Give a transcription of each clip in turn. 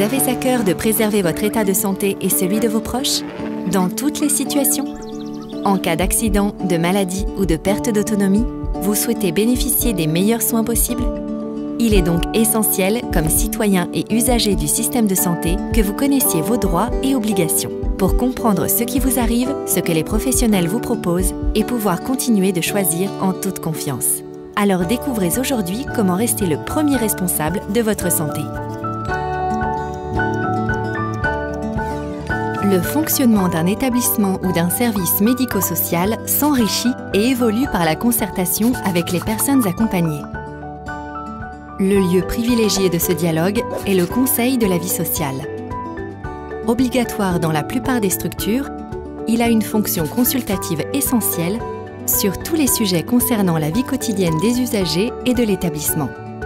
avez à cœur de préserver votre état de santé et celui de vos proches, dans toutes les situations? En cas d'accident, de maladie ou de perte d'autonomie, vous souhaitez bénéficier des meilleurs soins possibles? Il est donc essentiel, comme citoyen et usager du système de santé, que vous connaissiez vos droits et obligations pour comprendre ce qui vous arrive, ce que les professionnels vous proposent et pouvoir continuer de choisir en toute confiance. Alors découvrez aujourd'hui comment rester le premier responsable de votre santé. Le fonctionnement d'un établissement ou d'un service médico-social s'enrichit et évolue par la concertation avec les personnes accompagnées. Le lieu privilégié de ce dialogue est le Conseil de la vie sociale. Obligatoire dans la plupart des structures, il a une fonction consultative essentielle sur tous les sujets concernant la vie quotidienne des usagers et de l'établissement.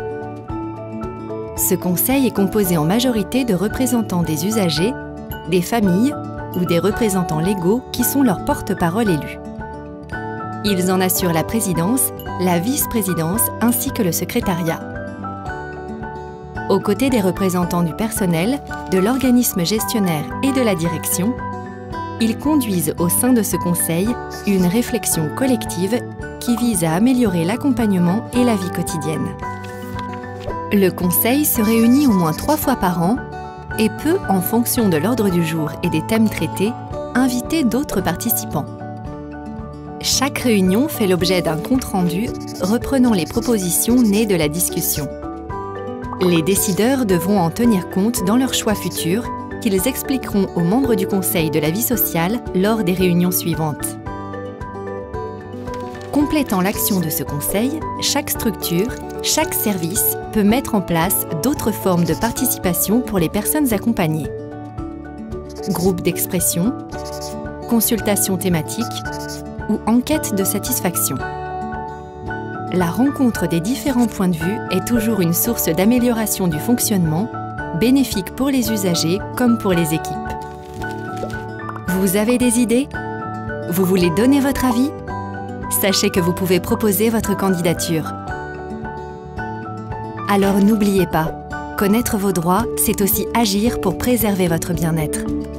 Ce conseil est composé en majorité de représentants des usagers, des familles ou des représentants légaux qui sont leurs porte-parole élus. Ils en assurent la présidence, la vice-présidence ainsi que le secrétariat. Aux côtés des représentants du personnel, de l'organisme gestionnaire et de la direction, ils conduisent au sein de ce conseil une réflexion collective qui vise à améliorer l'accompagnement et la vie quotidienne. Le conseil se réunit au moins 3 fois par an et peut, en fonction de l'ordre du jour et des thèmes traités, inviter d'autres participants. Chaque réunion fait l'objet d'un compte-rendu reprenant les propositions nées de la discussion. Les décideurs devront en tenir compte dans leurs choix futurs qu'ils expliqueront aux membres du Conseil de la vie sociale lors des réunions suivantes. Complétant l'action de ce conseil, chaque structure, chaque service peut mettre en place d'autres formes de participation pour les personnes accompagnées. Groupes d'expression, consultations thématiques ou enquêtes de satisfaction. La rencontre des différents points de vue est toujours une source d'amélioration du fonctionnement, bénéfique pour les usagers comme pour les équipes. Vous avez des idées? Vous voulez donner votre avis? Sachez que vous pouvez proposer votre candidature. Alors n'oubliez pas, connaître vos droits, c'est aussi agir pour préserver votre bien-être.